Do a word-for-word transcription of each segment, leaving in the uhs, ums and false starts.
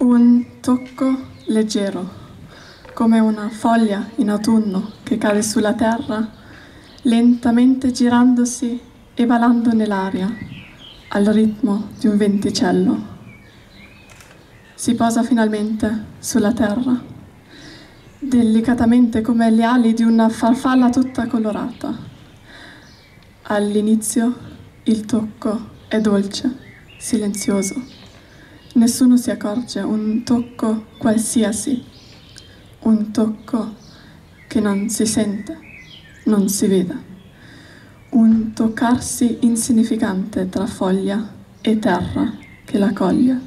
Un tocco leggero, come una foglia in autunno che cade sulla terra, lentamente girandosi e balando nell'aria, al ritmo di un venticello. Si posa finalmente sulla terra, delicatamente come le ali di una farfalla tutta colorata. All'inizio il tocco è dolce, silenzioso. Nessuno si accorge, un tocco qualsiasi, un tocco che non si sente, non si vede, un toccarsi insignificante tra foglia e terra che la coglie.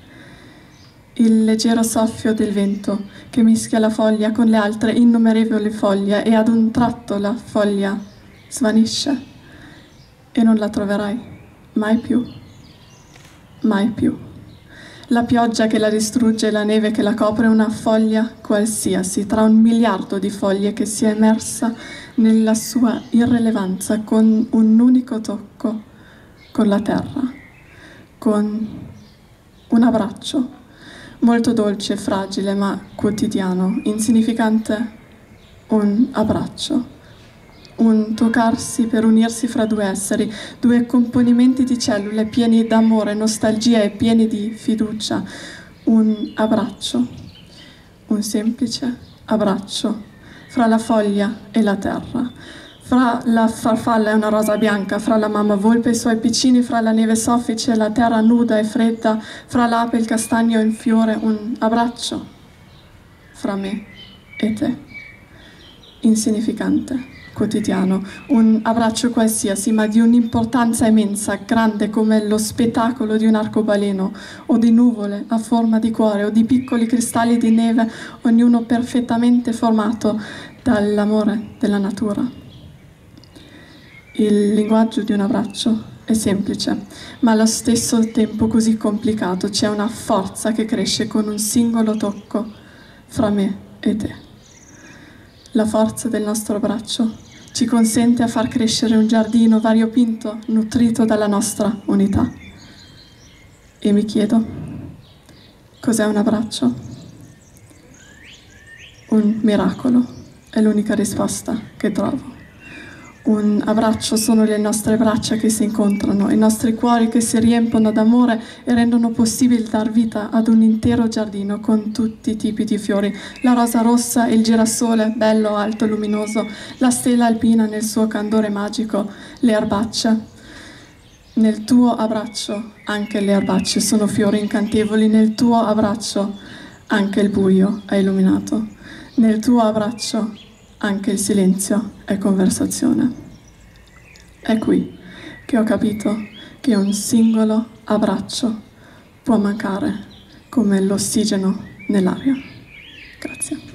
Il leggero soffio del vento che mischia la foglia con le altre innumerevoli foglie e ad un tratto la foglia svanisce e non la troverai mai più, mai più. La pioggia che la distrugge e la neve che la copre, una foglia qualsiasi, tra un miliardo di foglie che si è immersa nella sua irrilevanza con un unico tocco con la terra, con un abbraccio molto dolce, fragile ma quotidiano, insignificante, un abbraccio. Un toccarsi per unirsi fra due esseri, due componimenti di cellule pieni d'amore, nostalgia e pieni di fiducia. Un abbraccio, un semplice abbraccio fra la foglia e la terra, fra la farfalla e una rosa bianca, fra la mamma volpe e i suoi piccini, fra la neve soffice e la terra nuda e fredda, fra l'ape e il castagno in fiore. Un abbraccio fra me e te, insignificante, quotidiano, un abbraccio qualsiasi, ma di un'importanza immensa, grande come lo spettacolo di un arcobaleno, o di nuvole a forma di cuore, o di piccoli cristalli di neve, ognuno perfettamente formato dall'amore della natura. Il linguaggio di un abbraccio è semplice, ma allo stesso tempo così complicato. C'è una forza che cresce con un singolo tocco fra me e te. La forza del nostro abbraccio ci consente a far crescere un giardino variopinto, nutrito dalla nostra unità. E mi chiedo, cos'è un abbraccio? Un miracolo è l'unica risposta che trovo. Un abbraccio sono le nostre braccia che si incontrano, i nostri cuori che si riempiono d'amore e rendono possibile dar vita ad un intero giardino con tutti i tipi di fiori. La rosa rossa, il girasole bello, alto, luminoso, la stella alpina nel suo candore magico, le erbacce. Nel tuo abbraccio anche le erbacce sono fiori incantevoli, nel tuo abbraccio anche il buio è illuminato, nel tuo abbraccio anche il silenzio è conversazione. È qui che ho capito che un singolo abbraccio può mancare come l'ossigeno nell'aria. Grazie.